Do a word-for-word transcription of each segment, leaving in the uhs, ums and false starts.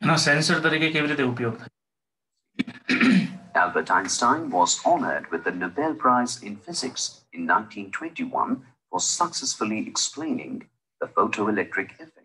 એનો સેન્સર તરીકે કેવી રીતે ઉપયોગ થાય? Albert Einstein was honored with the Nobel Prize in Physics in nineteen twenty-one for successfully explaining the photoelectric effect.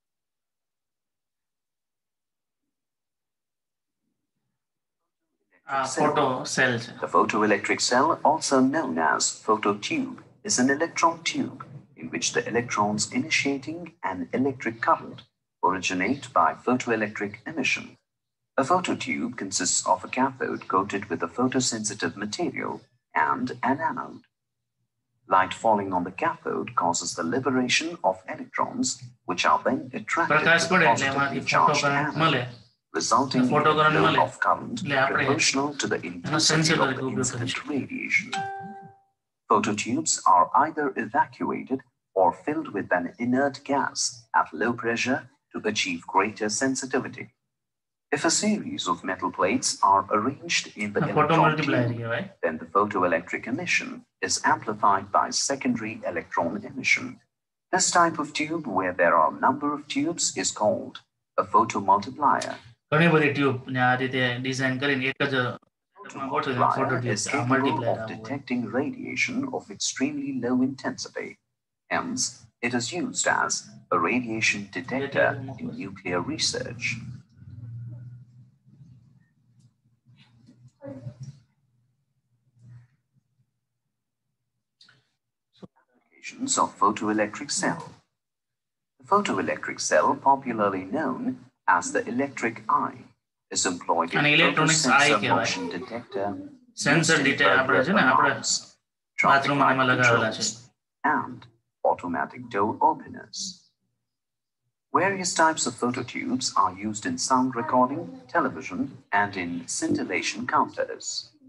આ photo cell છે. The photoelectric cell, also known as phototube, is an electron tube in which the electrons initiating an electric current originate by photoelectric emission. A phototube consists of a cathode coated with a photosensitive material and an anode. Light falling on the cathode causes the liberation of electrons, which are then attracted to the positively charged anode, resulting in a flow of current proportional to the intensity of the incident radiation. Phototubes are either evacuated or filled with an inert gas at low pressure to achieve greater sensitivity. If a series of metal plates are arranged in the electron tube, then the photoelectric emission is amplified by secondary electron emission. This type of tube, where there are a number of tubes, is called a photomultiplier. ઘણી બધી tube ને આ રીતે design કરીને એક જ Photomultiplier is capable of detecting radiation of extremely low intensity. Hence, it is used as a radiation detector in nuclear research. Applications of photoelectric cell. The photoelectric cell, popularly known as the electric eye, is employed in photosensor motion detector, sensor detector traffic light controls, and automatic door openers. Various types of phototubes are used in sound recording, television, and in scintillation counters.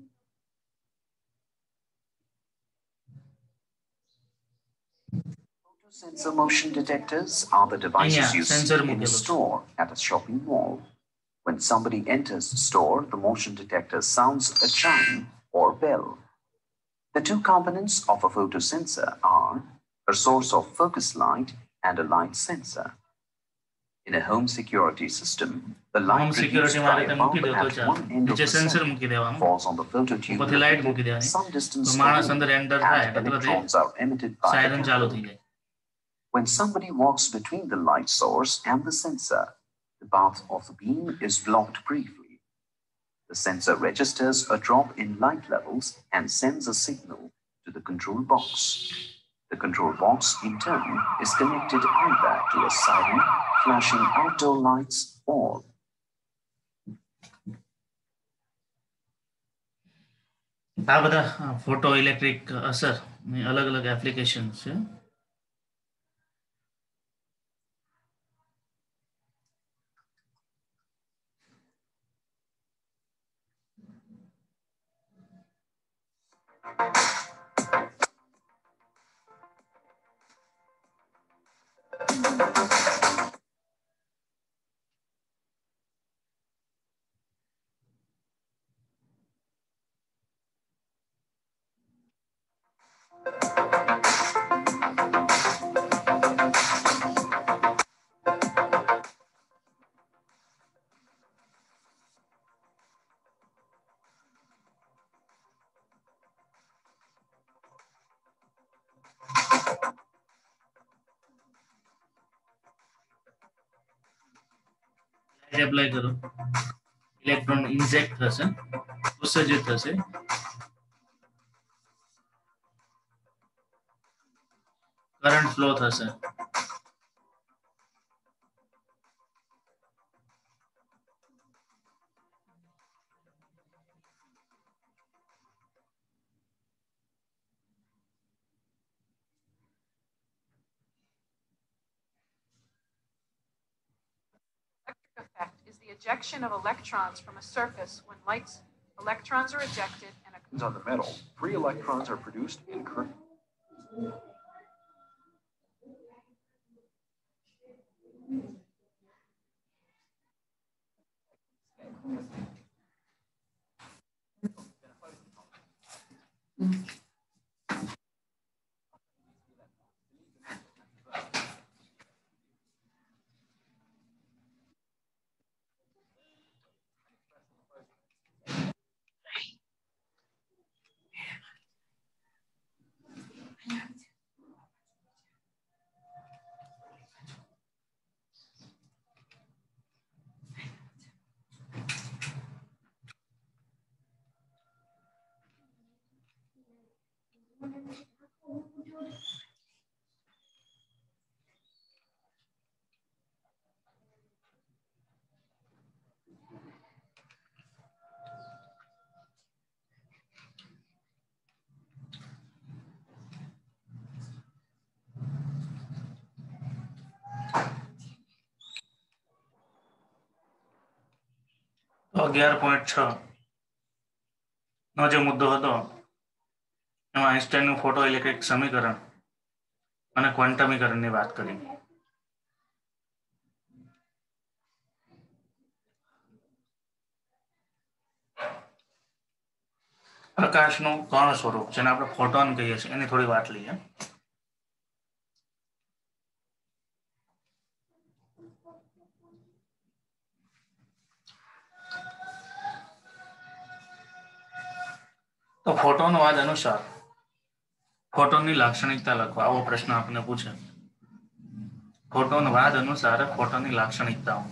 Photosensor motion detectors are the devices yeah, used in a store at a shopping mall. When somebody enters the store, the motion detector sounds a chime or bell. The two components of a photosensor are a source of focus light and a light sensor. In a home security system, the light produced by a bulb at one end of the cell falls on the phototube some distance away, and electrons are emitted by the cathode. When somebody walks between the light source and the sensor, the path of the beam is blocked briefly. The sensor registers a drop in light levels and sends a signal to the control box. The control box, in turn, is connected either to a siren, flashing outdoor lights, or આ બધા photo electric અસર અલગ અલગ application છે. Apply કરો, electron inject થશે, ઉત્સર્જિત થશે. કરંટ ફ્લો થશે. Ejection of electrons from a surface when light electrons are ejected and a on the metal, free electrons are produced in current. અગિયાર પોઈન્ટ છ નો જે મુદ્દો હતો એમાં આઈન્સ્ટાઈનનું ફોટો ઇલેક્ટ્રિક સમીકરણ અને ક્વોન્ટમીકરણની વાત કરી. પ્રકાશનું કર્ણ સ્વરૂપ જેને આપણે ફોટોન કહીએ છીએ એની થોડી વાત લઈએ. તો ફોટોનવાદ અનુસાર ફોટોનની લાક્ષણિકતા લખવા આવો પ્રશ્ન આપણને પૂછે. ફોટોનવાદ અનુસાર ફોટોનની લાક્ષણિકતાઓ.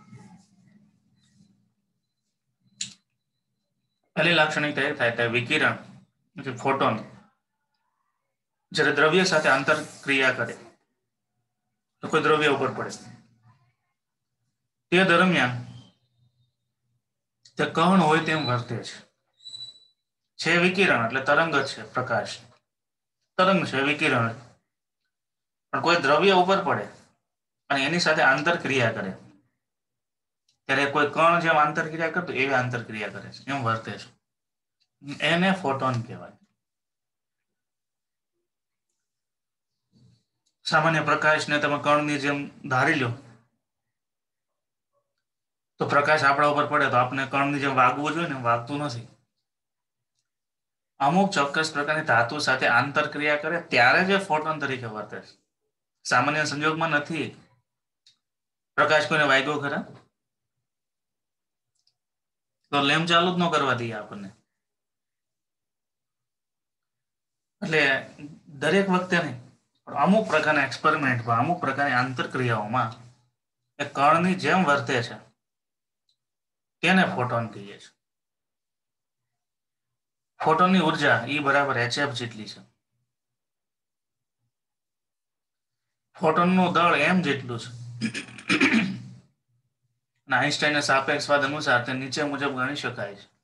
પહેલી લાક્ષણિકતા એ થાય કે વિકિરણ એટલે ફોટોન જ્યારે દ્રવ્ય સાથે આંતરક્રિયા કરે તો કોઈ દ્રવ્ય ઉપર પડે તે દરમિયાન તે કર્ણ હોય તેમ વર્તે છે. છે વિકિરણ એટલે તરંગ જ છે, પ્રકાશ તરંગ છે, વિકિરણ. પણ કોઈ દ્રવ્ય ઉપર પડે અને એની સાથે આંતરક્રિયા કરે ત્યારે કોઈ કણ જેમ આંતરક્રિયા કરતો એવી આંતરક્રિયા કરે છે, એમ વર્તે છે. એને ફોટોન કહેવાય. સામાન્ય પ્રકાશને તમે કણની જેમ ધારી લો તો પ્રકાશ આપણા ઉપર પડે તો આપણે કણની જેમ વાગવું જોઈએ ને, વાગતું નથી. અમુક ચોક્કસ પ્રકારની ધાતુ સાથે આંતરક્રિયા કરે ત્યારે જે ફોટોન તરીકે વર્તે છે. સામાન્ય સંજોગમાં નથી. પ્રકાશ કોઈને વાગ્યો ખરા તો લેમ્પ ચાલુ જ ન કરવા દઈએ આપણને. એટલે દરેક વખતે નહીં પણ અમુક પ્રકારના એક્સપેરિમેન્ટમાં અમુક પ્રકારની આંતરક્રિયાઓમાં એ કણની જેમ વર્તે છે તેને ફોટોન કહીએ છીએ. ફોટોનની ઉર્જા E બરાબર એચ એફ જેટલી છે. ફોટોનનું દળ એમ જેટલું છે. આઈન્સ્ટાઈનના સાપેક્ષવાદ અનુસાર તે નીચે મુજબ ગણી શકાય છે.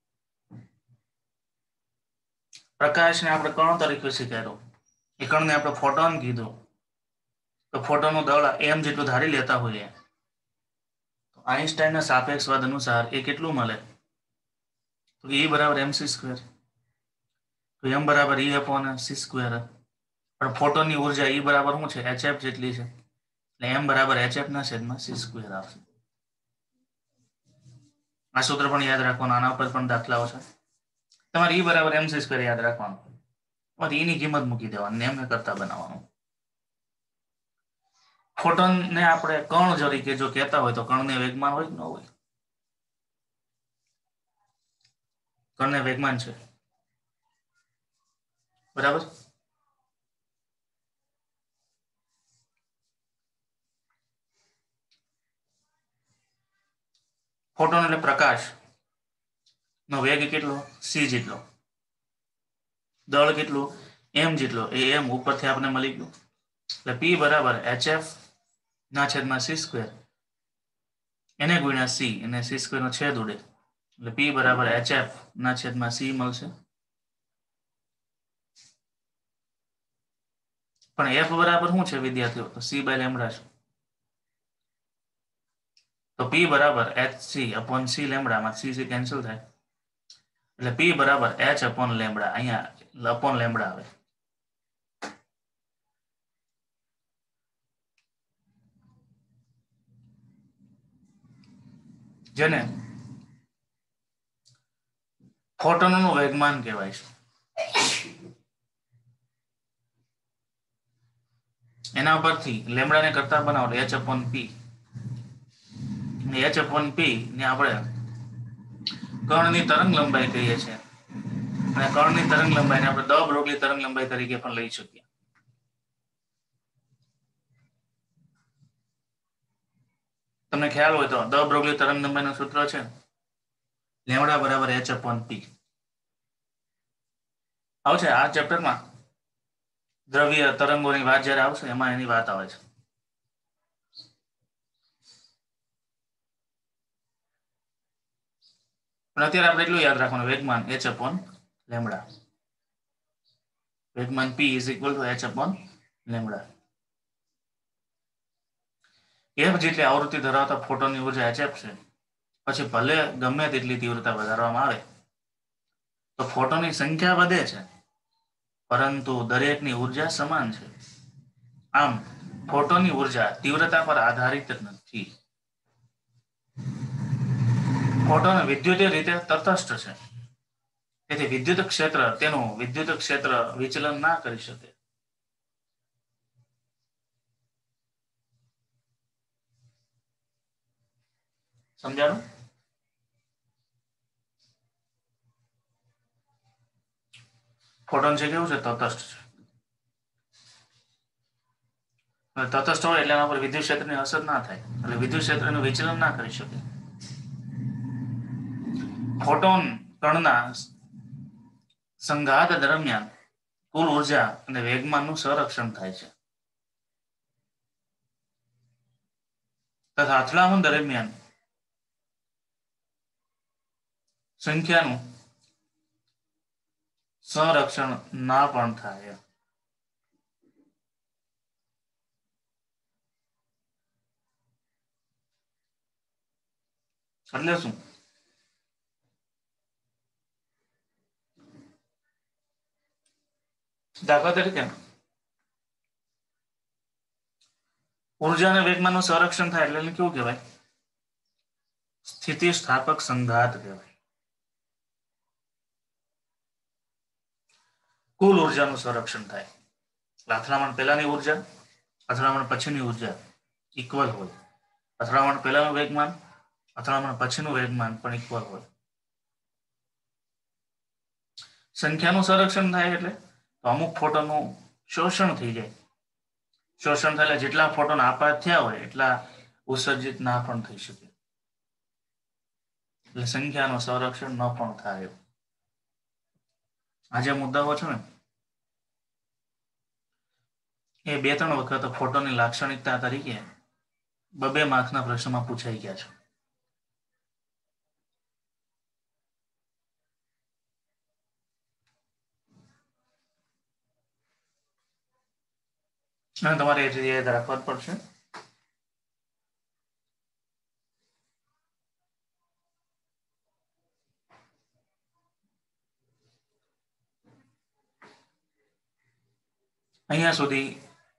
પ્રકાશને આપણે કણ તરીકે સ્વીકાર્યો, એ કણને આપણે ફોટોન કીધું તો ફોટોનનું દળ એમ જેટલું ધારી લેતા હોઈએ તો આઈન્સ્ટાઈનના સાપેક્ષવાદ અનુસાર એ કેટલું મળે તો E બરાબર એમ સી સ્ક્વેર. તો એમ બરાબર E અપોન સી સ્ક્વેર. પણ ફોટોનની ઉર્જા E બરાબર શું છે એચ એફ જેટલી છે એટલે એમ બરાબર એચ એફ ના છેદમાં સી સ્ક્વેર આવશે. આ સૂત્ર પણ યાદ રાખવાનું, આના ઉપર પણ દાખલાઓ છે. તમારે E બરાબર એમ સી સ્ક્વેર યાદ રાખવાનું, E ની કિંમત મૂકી દેવાની, એમને કરતા બનાવવાનું. ફોટોનને આપણે કણ તરીકે જો કહેતા હોય તો કણને વેગમાન હોય કે ન હોય? કણને વેગમાન છે બરાબર. ફોટોન એટલે પ્રકાશ નો વેગ કેટલો સી જેટલો, દળ કેટલું એમ જેટલો, એ એમ ઉપરથી આપણે મળી ગયું એટલે P બરાબર એચ એફ ના છેદમાં સી સ્ક્વેર એને ગુણ્યા સી અને સી સ્ક્વેર નો છેદ ઉડે એટલે P બરાબર એચ એફ ના છેદમાં સી મળશે. પણ એફ બરાબર શું છે વિદ્યાર્થીઓ તો સી બાય લેમડા છે. તો P બરાબર એચ સી અપોન સી લેમડામાં સી સી કેન્સલ થાય એટલે P બરાબર એચ અપોન લેમડા, અહીંયા અપોન લેમડા આવે. જેને ફોટોનનું વેગમાન કહેવાય છે. એના પરથી લેમડાને કરતા બનાવો H upon P, H upon P ને આપણે કર્ણની તરંગ લંબાઈ કહીએ છીએ અને કર્ણની તરંગ લંબાઈને આપણે દ બ્રોગલી તરંગ લંબાઈ તરીકે પણ લઈ શકીએ. તમને ખ્યાલ હોય તો દ બ્રોગલી તરંગ લંબાઈનું સૂત્ર છે લેમડા બરાબર એચ અપોન પી. આવશે આ ચેપ્ટરમાં દ્રવ્ય તરંગોની વાત જ્યારે આવશે એમાં એની વાત આવે છે. પણ અત્યારે આપણે એટલું યાદ રાખવાનું વેગમાન એચ અપોન લેમડા, વેગમાન P is equal to H upon lambda. F જેટલી આવૃત્તિ ધરાવતા ફોટોનની ઉર્જા એચ એફ છે પછી ભલે ગમે તેટલી તીવ્રતા વધારવામાં આવે તો ફોટોનની સંખ્યા વધે છે, પરંતુ દરેકની ઉર્જા સમાન છે. આમ ફોટોનની ઉર્જા તીવ્રતા પર આધારિત નથી. ફોટોન વિદ્યુતીય રીતે તટસ્થ છે, તેથી વિદ્યુત ક્ષેત્ર તેનું વિદ્યુત ક્ષેત્ર વિચલન ના કરી શકે. સમજાણું? ફોટોન છે કેવું છે? તટસ્થ છે. તટસ્થ હોય એટલે એના પર વિદ્યુત ક્ષેત્રની અસર ના થાય, એટલે વિદ્યુત ક્ષેત્રનું વિચલન ના કરી શકે. ફોટોન કણના સંઘાત દરમિયાન કુલ ઉર્જા અને વેગમાનનું સંરક્ષણ થાય છે, તથા અથડામણ દરમિયાન સંખ્યાનું સંરક્ષણ ના પણ થાય. એટલે શું? દાખલા તરીકે ઉર્જા અને વેગમાનનું સંરક્ષણ થાય એટલે કેવું કહેવાય? સ્થિતિસ્થાપક સંઘાત કહેવાય. કુલ ઉર્જાનું સંરક્ષણ થાય. અથડામણ પહેલાની ઉર્જા અથડામણ પછીની ઉર્જા ઇક્વલ હોય. અથડામણ પહેલાનું વેગમાન અથડામણ પછીનું વેગમાન પણ ઇક્વલ હોય. સંખ્યાનું સંરક્ષણ થાય એટલે અમુક ફોટોનું શોષણ થઈ જાય. શોષણ થયેલા જેટલા ફોટોન આપાત થયા હોય એટલા ઉત્સર્જિત ના પણ થઈ શકે, એટલે સંખ્યાનું સંરક્ષણ ન પણ થાય. આ જે મુદ્દાઓ છે ને એ બે ત્રણ વખત ફોટોની લાક્ષણિકતા તરીકે બબે માર્ક્સના પ્રશ્નમાં પૂછાઈ ગયા છે. અને તમારે એ રીતે યાદ રાખવા જ પડશે. અહીંયા સુધી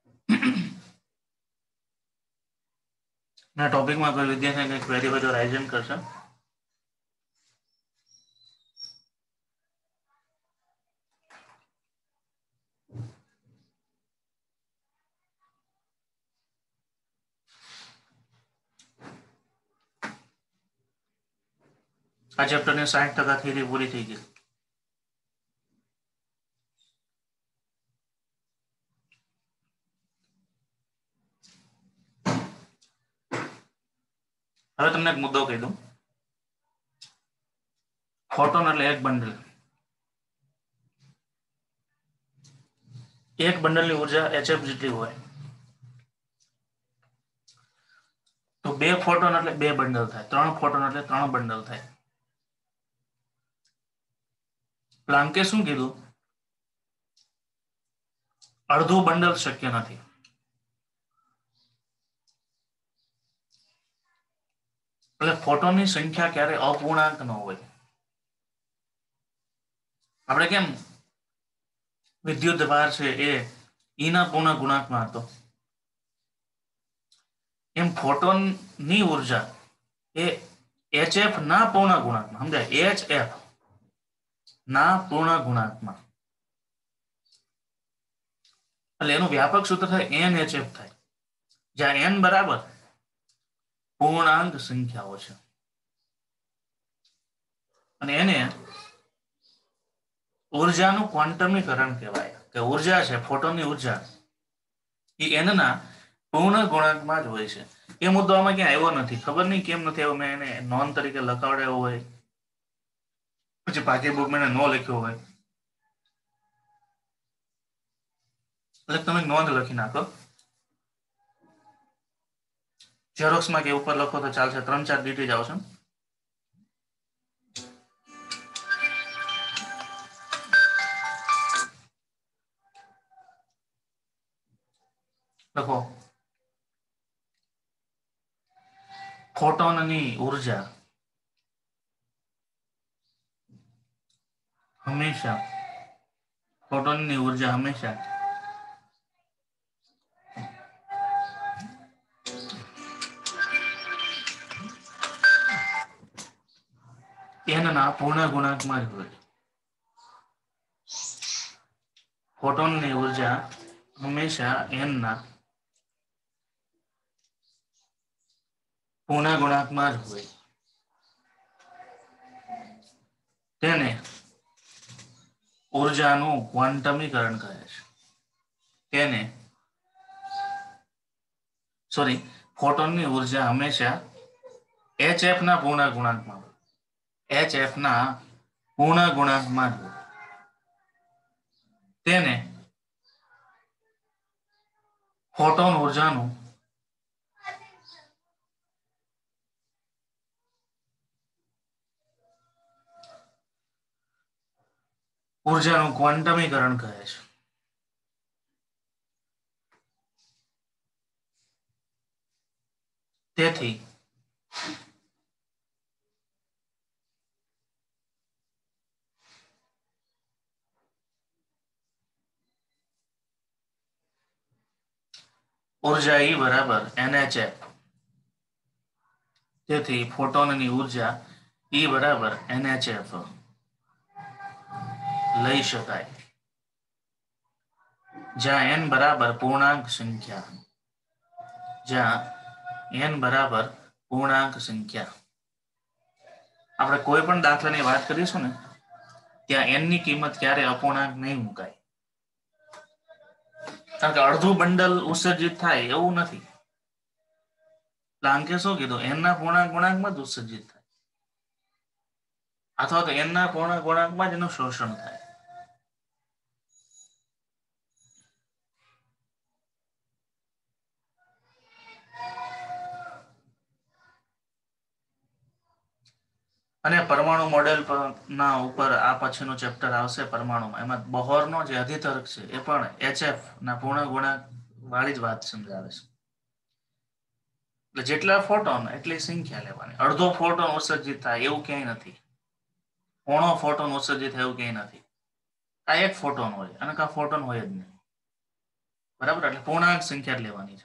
ના ટોપિકમાં કોઈ વિદ્યાર્થીને કંઈક ક્વેરી હોય તો રાઇઝન કરશે. આ ચેપ્ટરની સાઠ ટકા થિયરી પૂરી થઈ ગઈ. હવે તમને એક મુદ્દો કહી દઉં. ફોટોન એટલે એક બંડલ. એક બંડલની ઉર્જા એચએફ જેટલી હોય તો બે ફોટોન એટલે બે બંડલ થાય, ત્રણ ફોટોન એટલે ત્રણ બંડલ થાય. પ્લાન્કે શું કીધું? અડધું બંડલ શક્ય નથી. એટલે ફોટોનની સંખ્યા ક્યારે અપૂર્ણાંક ન હોય. આપણે કેમ વિદ્યુત ભાર છે એ ઈના પૂર્ણ ગુણાંકમાં હતો, એમ ફોટોનની ઉર્જા એ એચએફ ના પૂર્ણ ગુણાંકમાં, સમજાય? એચએફ ના પૂર્ણ ગુણાંકમાં. એટલે એનું વ્યાપક સૂત્ર થાય એન એચએફ થાય, જ્યાં એન બરાબર પૂર્ણાંક સંખ્યાઓ છે. અને એને ઉર્જાનું ક્વોન્ટમીકરણ કહેવાય કે ઉર્જા છે ફોટોનની ઉર્જા એ એનના પૂર્ણ ગુણાંકમાં જ હોય છે. એ મુદ્દો આમાં ક્યાં આવ્યો નથી, ખબર નહીં કેમ નથી આવ્યો. મેં એને નોંધ તરીકે લખાવડાવ્યો હોય, પછી પાકી બુક મેં ન લખ્યો હોય, એટલે તમે નોંધ લખી નાખો. ઝેરોક્સમાં કે ઉપર લખો તો ચાલશે, ત્રણ ચાર ડીટી જ આવશે. લખો ફોટોનની ઉર્જા હંમેશા ફોટોનની ઉર્જા હંમેશા એનના પૂર્ણ ગુણાંકમાં જ હોય. ફોટોનની ઉર્જા હંમેશા એનના પૂર્ણ ગુણાંકમાં જ હોય. તેને ઉર્જાનું ક્વોન્ટમીકરણ કહે છે. તેને સોરી ફોટોનની ઉર્જા હંમેશા એચ એફ ના પૂર્ણ ગુણાંકમાં હોય. એચ એફ ના પૂર્ણ ગુણાંકમાં જ હોય. તેને ફોટોન ઉર્જાનું ઉર્જાનું ક્વોન્ટમીકરણ કહે છે. તેથી ઉર્જા E બરાબર એન એચ એફ. તેથી ફોટોનની ઉર્જા E બરાબર એન એચ એફ લઈ શકાય, જ્યાં n બરાબર પૂર્ણાંક સંખ્યા જ્યાં n બરાબર પૂર્ણાંક સંખ્યા. આપણે કોઈ પણ દાખલાની વાત કરીશું ને ત્યાં n ની કિંમત ક્યારે અપૂર્ણાંક નહીં મુકાય. કારણ કે અડધું બંડલ ઉત્સર્જિત થાય એવું નથી. પ્લાન્કે શું કીધું? n ના પૂર્ણાંક ગુણાંકમાં જ ઉત્સર્જિત થાય અથવા તો n ના પૂર્ણાંક ગુણાંકમાં જ એનું શોષણ થાય. અને પરમાણુ મોડેલ ના ઉપર આ પછીનું ચેપ્ટર આવશે પરમાણુમાં. એમાં બોહરનો જે અધિતર્ક છે એ પણ એચએફ ના પૂર્ણ ગુણાંક વાળી જ વાત સમજાવે છે. એટલે જેટલા ફોટોન એટલી સંખ્યા લેવાની. અડધો ફોટોન ઉત્સર્જિત થાય એવું ક્યાંય નથી. પોણો ફોટોન ઉત્સર્જિત થાય એવું ક્યાંય નથી. આ એક ફોટોન હોય અને કા ફોટોન હોય જ નહીં. બરાબર, એટલે પૂર્ણાંક સંખ્યા જ લેવાની છે.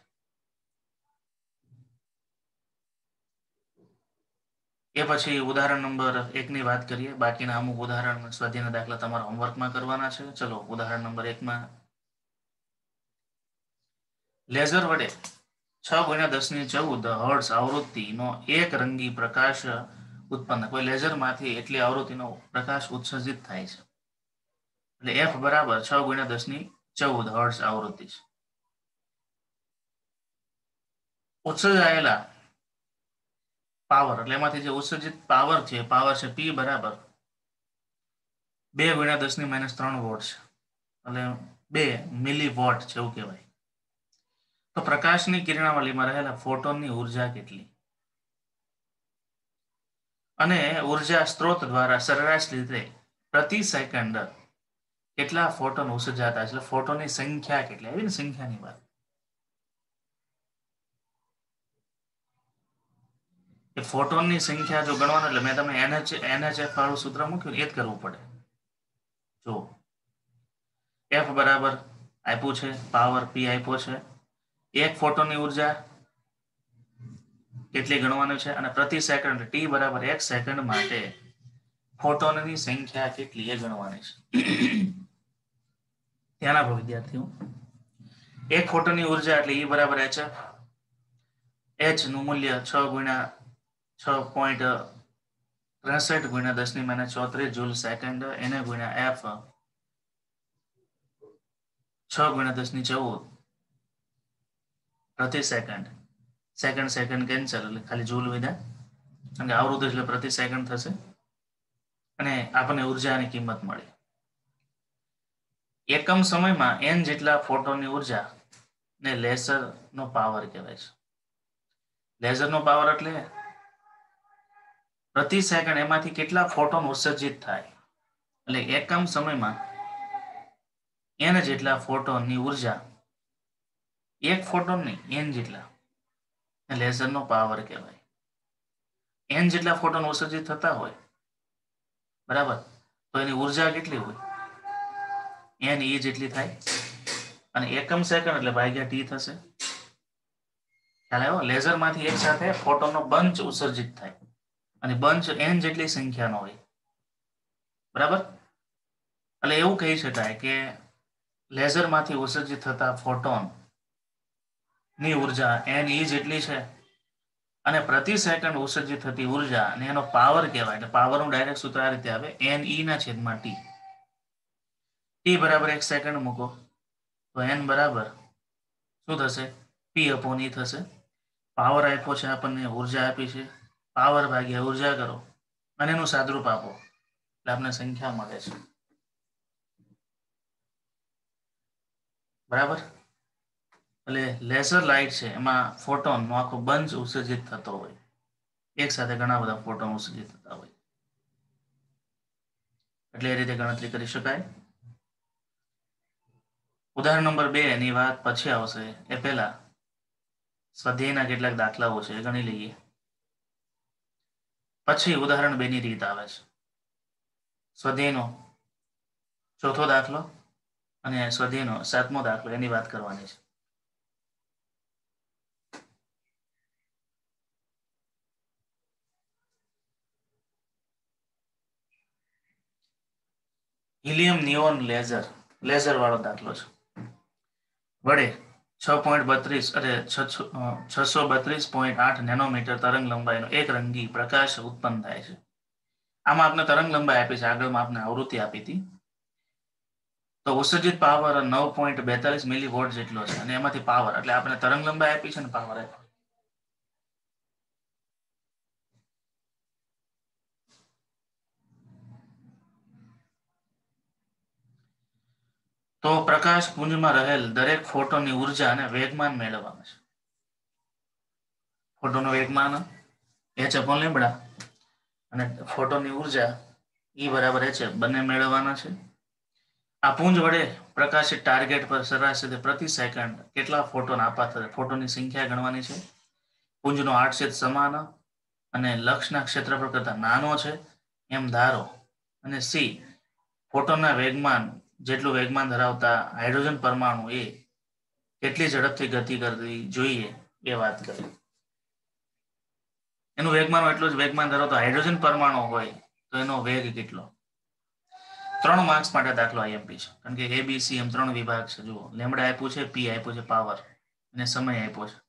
એ પછી ઉદાહરણ નંબર એક ની વાત કરીએ. બાકીના અમુક ઉદાહરણ સ્વાધ્યાયના દાખલા તમારા હોમવર્કમાં કરવાના છે. ચલો ઉદાહરણ નંબર એકમાં લેઝર વડે છ ગુણ્યા દસ ની ચૌદ હર્ટ્ઝ આવૃત્તિનો એક રંગી પ્રકાશ ઉત્પન્ન. કોઈ લેઝરમાંથી એટલી આવૃત્તિનો પ્રકાશ ઉત્સર્જિત થાય છે. એટલે એફ બરાબર છ ગુણ્યા દસ ની ચૌદ હર્ટ્ઝ આવૃત્તિ છે. ઉત્સર્જાયેલા પાવર એટલે એમાંથી જે ઉત્સર્જિત પાવર છે પાવર છે પી બરાબર બે ગુણ્યા દસ ની માઇનસ ત્રણ વોટ છે. એટલે બે મિલી વોટ છે એવું કહેવાય. તો પ્રકાશની કિરણાવલીમાં રહેલા ફોટોનની ઉર્જા કેટલી? અને ઉર્જા સ્ત્રોત દ્વારા સરેરાશ રીતે પ્રતિ સેકન્ડ કેટલા ફોટોન ઉત્સર્જાતા? એટલે ફોટોનની સંખ્યા કેટલી આવી ને સંખ્યાની વાત. એ ફોટોનની સંખ્યા જો ગણવાનું એટલે મેં તમને એનએચ એનએચએફ વાળું સૂત્ર મૂક્યું એ જ કરવું પડે. જો એફ બરાબર આપ્યું છે, પાવર પી આપ્યો છે, એક ફોટોનની ઉર્જા કેટલી ગણવાનું છે અને પ્રતિ સેકન્ડ ટી બરાબર એક સેકન્ડ માટે ફોટોનની સંખ્યા કેટલી એ ગણવાની છે. ધ્યાન આપો વિદ્યાર્થીઓ. એક ફોટોનની ઉર્જા એટલે ઈ બરાબર એચ એફ. એચ નું મૂલ્ય છ ગુણ્યા છ પોઈન્ટ ત્રેસઠ ગુણ્યા દસ ની માઇનસ ચોત્રીસ જૂલ સેકન્ડ એને ગુણ્યા એફ છ ગુણ્યા દસ ની ચૌદ પ્રતિ સેકન્ડ. સેકન્ડ સેકન્ડ કેન્સલ એટલે ખાલી જૂલ વિધા કારણ કે આવૃત્તિ એટલે પ્રતિ સેકન્ડ થશે અને આપણને ઉર્જાની કિંમત મળી. એકમ સમયમાં એન જેટલા ફોટોનની ઉર્જા ને લેસર નો પાવર કહેવાય છે. લેઝર નો પાવર એટલે પ્રતિ સેકન્ડ એમાંથી કેટલા ફોટોન ઉત્સર્જિત થાય. એટલે એકમ સમયમાં એન જેટલા ફોટોનની ઉર્જા એક ફોટોન નહીં એન જેટલા લેઝરનો પાવર કહેવાય. એન જેટલા ફોટોન ઉત્સર્જિત થતા હોય બરાબર તો એની ઉર્જા કેટલી હોય? એન ઈ જેટલી થાય અને એકમ સેકન્ડ એટલે ભાગ્યા ટી થશે. ખ્યાલ આવ્યો? લેઝરમાંથી એક સાથે ફોટોનનો બંચ ઉત્સર્જિત થાય અને બંચ એન જેટલી સંખ્યાનો હોય. બરાબર? એટલે એવું કહી શકાય કે લેઝરમાંથી ઉત્સર્જિત થતા ફોટોન ની ઉર્જા એન ઈ જેટલી છે અને પ્રતિ સેકન્ડ ઉત્સર્જિત થતી ઉર્જા અને એનો પાવર કહેવાય. એટલે પાવરનું ડાયરેક્ટ સૂત્ર આ રીતે આવે, એન ઈ ના છેદમાં ટી. ટી બરાબર એક સેકન્ડ મૂકો તો એન બરાબર શું થશે? પી અપોન ઈ થશે. પાવર આપ્યો છે આપણને, ઉર્જા આપી છે, પાવર ભાગ્યા ઉર્જા કરો અને એનું સાદરૂપ આપો એટલે આપણને સંખ્યા મળે છે. બરાબર? એટલે લેસર લાઇટ છે એમાં ફોટોનનો આખો બંચ ઉત્સર્જિત થતો હોય, એક સાથે ઘણા બધા ફોટોન ઉત્સર્જિત થતા હોય, એટલે એ રીતે ગણતરી કરી શકાય. ઉદાહરણ નંબર બે ની વાત પછી આવશે એ પહેલા સ્વાધ્યાયના કેટલાક દાખલાઓ છે એ ગણી લઈએ. પછી ઉદાહરણ બે ની રીત આવે છે. સ્વાધ્યાયનો ચોથો દાખલો અને સ્વાધ્યાયનો સાતમો દાખલો એની વાત કરવાની છે. હિલિયમ નિયોન લેઝર લેઝર વાળો દાખલો છે. વડે છ પોઈન્ટ બત્રીસ અરે છસો બત્રીસ પોઈન્ટ આઠ નેનોમીટર તરંગ લંબાઈનો એક રંગી પ્રકાશ ઉત્પન્ન થાય છે. આમાં આપણે તરંગ લંબાઈ આપી છે, આગળમાં આપણે આવૃત્તિ આપી હતી. તો ઉત્સર્જિત પાવર નવ પોઈન્ટ બેતાલીસ મિલી વોટ જેટલો છે અને એમાંથી પાવર એટલે આપણે તરંગ લંબાઈ આપી છે ને પાવર આપ્યો. તો પ્રકાશ પુંજમાં રહેલ દરેક ફોટોનની ઉર્જા અને વેગમાન મેળવવાનું છે. ફોટોનું વેગમાન એચ અપોન લેમ્બડા અને ફોટોની ઉર્જા ઈ બરાબર એચ બંને મેળવવાના છે. આ પુંજ વડે પ્રકાશિત ટાર્ગેટ પર સરાસરી પ્રતિ સેકન્ડ કેટલા ફોટોન આપા થશે ફોટોની સંખ્યા ગણવાની છે. પુંજનો આડછેદ સમાન અને લક્ષના ક્ષેત્રફળ કરતા નાનો છે એમ ધારો અને સી ફોટોનના વેગમાન જેટલું વેગમાન ધરાવતા હાઇડ્રોજન પરમાણુ એ કેટલી ઝડપથી ગતિ કરવી જોઈએ એ વાત કરી. એનું વેગમાન એટલું જ વેગમાન ધરાવતો હાઇડ્રોજન પરમાણુ હોય તો એનો વેગ કેટલો. ત્રણ માર્ક્સ માટે દાખલો આઈએમપી છે, કારણ કે એબીસી એમ ત્રણ વિભાગ છે. જુઓ, લેમડા આપ્યું છે, પી આપ્યું છે, પાવર અને સમય આપ્યો છે.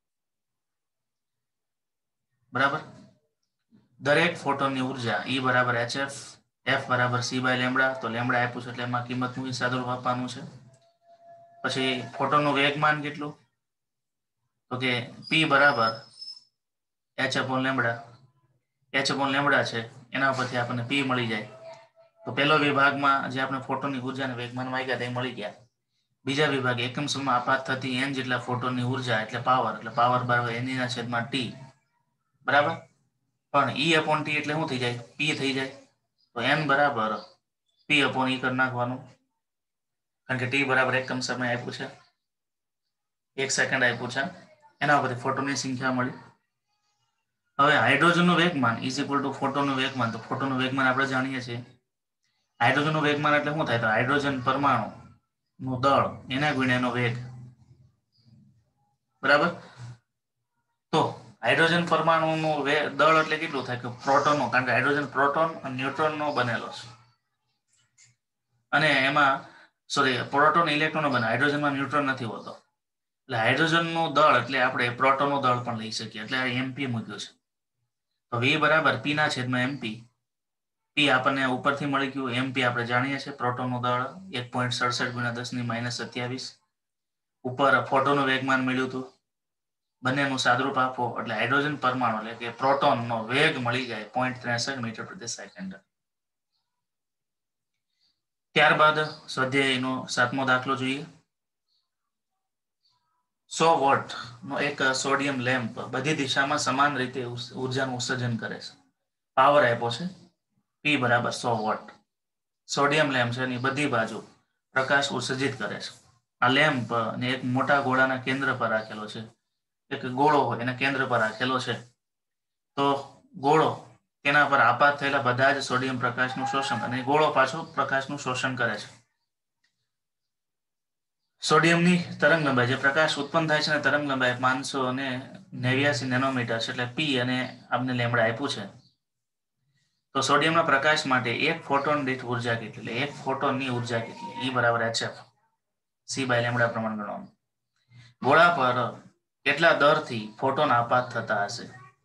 બરાબર? દરેક ફોટોનની ઉર્જા ઈ બરાબર એચ એફ, એફ બરાબર સી બાય લેમડા. તો લેમડા આપ્યું છે એટલે એમાં કિંમતનું સાદુરૂપ આપવાનું છે. પછી ફોટોનનું વેગમાન કેટલું? તો કે પી બરાબર H upon lambda. H upon lambda છે એના પરથી આપણને પી મળી જાય. તો પહેલો વિભાગમાં જે આપણે ફોટોની ઉર્જા અને વેગમાન માંગ્યા તે મળી ગયા. બીજા વિભાગ એકમ સમયમાં આપાત થતી એન જેટલા ફોટોનની ઉર્જા એટલે પાવર, એટલે પાવર બરાબર એની ના છેદમાં ટી. બરાબર? પણ ઈ અપોન ટી એટલે શું થઈ જાય? પી થઈ જાય. તો એન બરાબર પી અપોન ઈ કરી નાખવાનું, કારણ કે ટી બરાબર એકમ સમય આપ્યું છે, એક સેકન્ડ આપ્યું છે. એના પરથી ફોટોની સંખ્યા મળી. હવે હાઇડ્રોજનનું વેગમાન ઇઝ ઇક્વલ ટુ ફોટોનું વેગમાન. તો ફોટોનું વેગમાન આપણે જાણીએ છીએ. હાઇડ્રોજનનું વેગમાન એટલે શું થાય? તો હાઇડ્રોજન પરમાણુ નું દળ એના ગુણ્યા એનો વેગ. બરાબર? તો હાઇડ્રોજન પરમાણુનું દળ એટલે કેટલું થાય? કે પ્રોટોનનો, કારણ કે હાઇડ્રોજન પ્રોટોન અને ન્યુટ્રોનનો બનેલો છે. અને એમાં સોરી પ્રોટોન ઇલેક્ટ્રોનનો બને, હાઇડ્રોજનમાં ન્યુટ્રોન નથી હોતો. એટલે હાઇડ્રોજનનું દળ એટલે આપણે પ્રોટોનનું દળ પણ લઈ શકીએ. એટલે આ એમપી મૂક્યું છે. તો વી બરાબર પી ના છેદમાં એમપી. પી આપણને ઉપરથી મળી ગયું, એમપી આપણે જાણીએ છીએ પ્રોટોનનું દળ એક પોઈન્ટ સડસઠ ગુણ્યા દસ ની માઇનસ સત્યાવીસ. ઉપર ફોટોનું વેગમાન મળ્યું હતું. બંનેનું સાદરૂપ આપો એટલે હાઇડ્રોજન પરમાણુ એટલે કે પ્રોટોનનો વેગ મળી જાય પોઈન્ટ ત્રેસઠ મીટર પ્રતિ સેકન્ડ. ત્યારબાદ સ્વાધ્યાયનો સાતમો દાખલો જોઈએ. સો વોટ નો એક સોડિયમ લેમ્પ બધી દિશામાં સમાન રીતે ઉર્જાનું ઉત્સર્જન કરે છે. પાવર આપ્યો છે પી બરાબર સો વોટ. સોડિયમ લેમ્પ છે એની બધી બાજુ પ્રકાશ ઉત્સર્જિત કરે છે. આ લેમ્પ ને એક મોટા ગોળાના કેન્દ્ર પર રાખેલો છે. એક ગોળો હોય એના કેન્દ્ર પર રાખેલો છે. તો ગોળો તેના પર આપાત થયેલા બધા જ સોડિયમ પ્રકાશનું શોષણ અને ગોળો પાછો પ્રકાશનું શોષણ કરે છે. સોડિયમની તરંગ લંબાઈ જે પ્રકાશ ઉત્પન્ન થાય છે ને તરંગ લંબાઈ પાંચસો અને નેવ્યાસી નેનોમીટર છે, એટલે પી અને આપણે લેમડા આપ્યું છે. તો સોડિયમના પ્રકાશ માટે એક ફોટોન દીઠ ઉર્જા કેટલી, એટલે એક ફોટોનની ઉર્જા કેટલી, ઈ બરાબર એચએફ સી બાય લેમડા પ્રમાણ ગણવાનું. ગોળા પર કેટલા દરથી ફોટોન આપાત થતા હશે,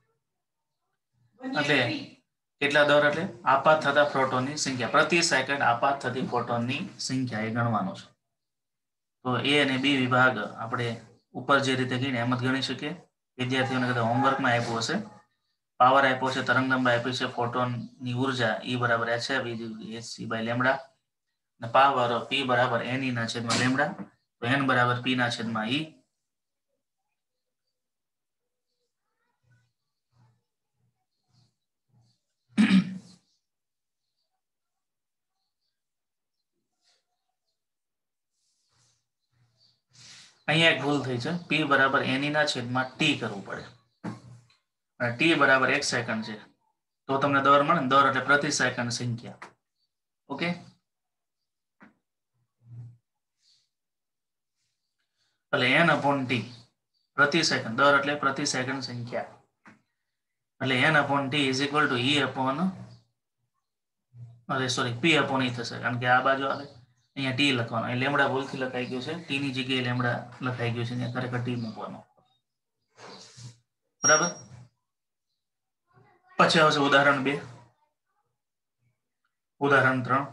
એટલે કેટલા દર એટલે આપાત થતા ફોટોનની સંખ્યા, પ્રતિ સેકન્ડ આપાત થતી ફોટોનની સંખ્યા એ ગણવાનું છે. તો એ અને બી વિભાગ આપણે ઉપર જે રીતે ગણીને એમ જ ગણી શકીએ. વિદ્યાર્થીઓને કદાચ હોમવર્કમાં આપ્યું હશે. પાવર આપ્યો છે, તરંગ લંબાઈ આપી છે, ફોટોનની ઉર્જા ઈ બરાબર એચ સી બાય લેમડા, અને પાવર પી બરાબર એન ઈ ના છેદમાં લેમડા, તો એન બરાબર પી ના છેદમાં ઈ. અહીંયા એક ભૂલ થઈ છે, પી બરાબર એન ઈ ના છેદમાં ટી કરવું પડે, અને ટી બરાબર એક સેકન્ડ છે, તો તમને દર મળે ને, દર એટલે પ્રતિ સેકન્ડ સંખ્યા. ઓકે, એટલે એન અપોન ટી પ્રતિ સેકન્ડ, દર એટલે પ્રતિ સેકન્ડ સંખ્યા, એટલે N upon T is equal to E upon અરે સોરી પી અપોન ઈ થશે, કારણ કે આ બાજુ આવે અહીંયા ટી લખવાનો, અહીં લેમડા ભૂલથી લખાઈ ગયું છે, ટી ની જગ્યાએ લેમડા લખાઈ ગયું છે, અહીંયા ખરેખર ટી મૂકવાનો. બરાબર. પછી આવશે ઉદાહરણ બે, ઉદાહરણ ત્રણ,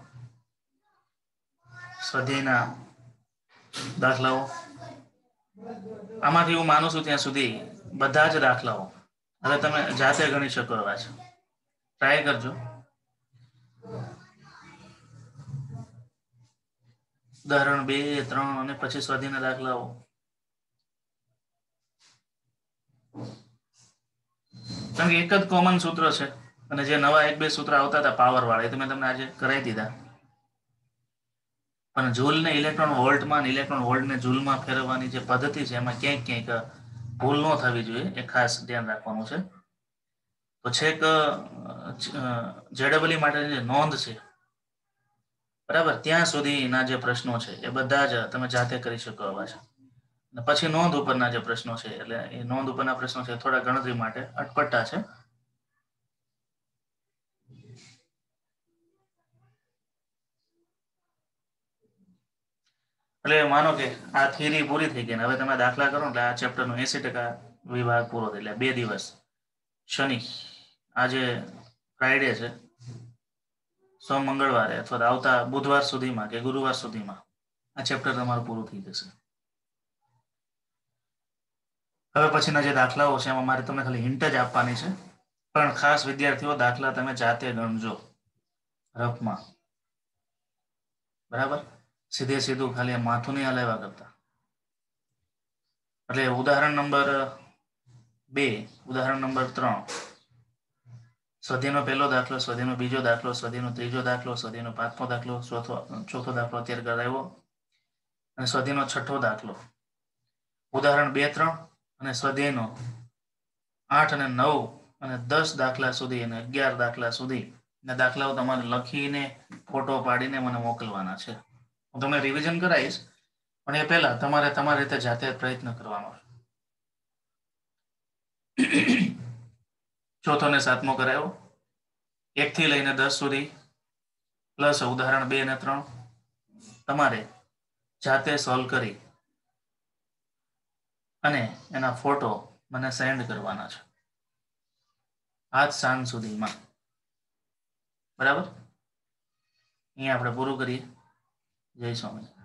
સ્વાધ્યાયના દાખલાઓ. આમાંથી હું માનું છું ત્યાં સુધી બધા જ દાખલાઓ હવે તમે જાતે ગણી શકો એવા છે, ટ્રાય કરજો. ઉદાહરણ બે, ત્રણ અને પછી સ્વાધ્યાયના દાખલાઓ. કારણ કે એક જ કોમન સૂત્ર છે, અને જે નવા એક બે સૂત્ર આવતા હતા પાવર વાળા એ તો મેં તમને આજે કરાવી દીધા, પણ જૂલ ને ઇલેક્ટ્રોન વોલ્ટમાં, ઇલેક્ટ્રોન વોલ્ટ ને જૂલમાં ફેરવવાની જે પદ્ધતિ છે એમાં ક્યાંક ક્યાંક ભૂલ ન થવી જોઈએ, એ ખાસ ધ્યાન રાખવાનું છે. તો છેક જેડબલઈ માટેની જે નોંધ છે, બરાબર, ત્યાં સુધીના જે પ્રશ્નો છે એ બધા જ તમે જાતે કરી શકો એવા છે. પછી નોંધ ઉપરના જે પ્રશ્નો છે, એટલે એ નોંધ ઉપરના પ્રશ્નો છે થોડા ગણતરી માટે અટપટા છે. એટલે માનો કે આ થિયરી પૂરી થઈ ગઈ, હવે તમે દાખલા કરો એટલે આ ચેપ્ટરનો એસી ટકા વિભાગ પૂરો થાય. એટલે બે દિવસ, શનિ, આજે ફ્રાઈડે છે, સોમ મંગળવારે અથવા આવતા બુધવાર સુધીમાં કે ગુરુવાર સુધીમાં આ ચેપ્ટર તમારું પૂરું થઈ જશે. હવે પછીના જે દાખલાઓ છે એમાં મારે તમને ખાલી હિન્ટ જ આપવાની છે, પણ ખાસ વિદ્યાર્થીઓ દાખલા તમે જાતે ગણજો રફમાં, બરાબર, સીધે સીધું ખાલી માથું નહીં હલાવ્યા કરતા. એટલે ઉદાહરણ નંબર બે, ઉદાહરણ નંબર ત્રણ, સ્વાધ્યાયનો પહેલો દાખલો, સ્વાધ્યાયનો બીજો દાખલો, સ્વાધ્યાયનો ત્રીજો દાખલો, સ્વાધ્યાયનો પાંચમો દાખલો, ચોથો ચોથો દાખલો અત્યારે કરાવ્યો, અને સ્વાધ્યાયનો છઠ્ઠો દાખલો, ઉદાહરણ બે ત્રણ, અને સ્વાધ્યાયનો આઠ અને નવ અને દસ દાખલા સુધી અને અગિયાર દાખલા સુધી ના દાખલાઓ તમારે લખીને ફોટો પાડીને મને મોકલવાના છે. હું તમને રિવિઝન કરાવીશ, પણ એ પહેલા તમારે તમારી રીતે જાતે પ્રયત્ન કરવાનો છે. ચોથો ને સાતમો કરાયો, એક થી લઈને દસ સુધી પ્લસ ઉદાહરણ બે અને ત્રણ તમારે જાતે સોલ્વ કરી અને એના ફોટો મને સેન્ડ કરવાના છે આજ સાંજ સુધીમાં. બરાબર, અહીંયા આપણે પૂરું કરીએ. જય સ્વામી.